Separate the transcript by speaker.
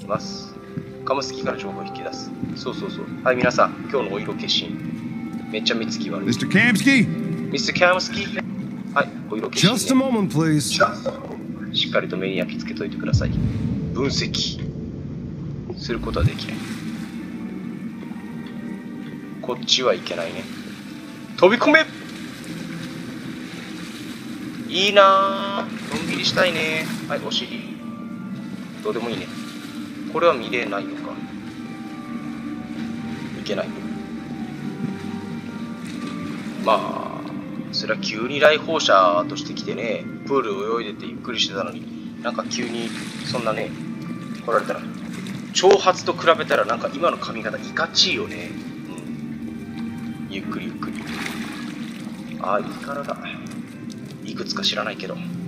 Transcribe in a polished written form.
Speaker 1: います。カムスキから情報を引き出す。そうそうそう。はい、皆さん、今日のお色消し。めっちゃ目つき悪い。
Speaker 2: Mr. Kamsky?
Speaker 1: Mr. Kamsky? はい、お色消し、ね。
Speaker 2: Just a moment, please.
Speaker 1: しっかりと目に焼き付けといてください。分析することはできない。こっちはいけないね。飛び込め。いいなぁ。のんびりしたいね。はい、お尻。どうでもいいね。これは見れないのか。いけない。まあ、それは急に来訪者として来てね、プール泳いでてゆっくりしてたのに、なんか急にそんなね、来られたら、長髪と比べたらなんか今の髪型いかちいよね。ゆっくりゆっくり。ああ、いい体。いくつか知らないけど。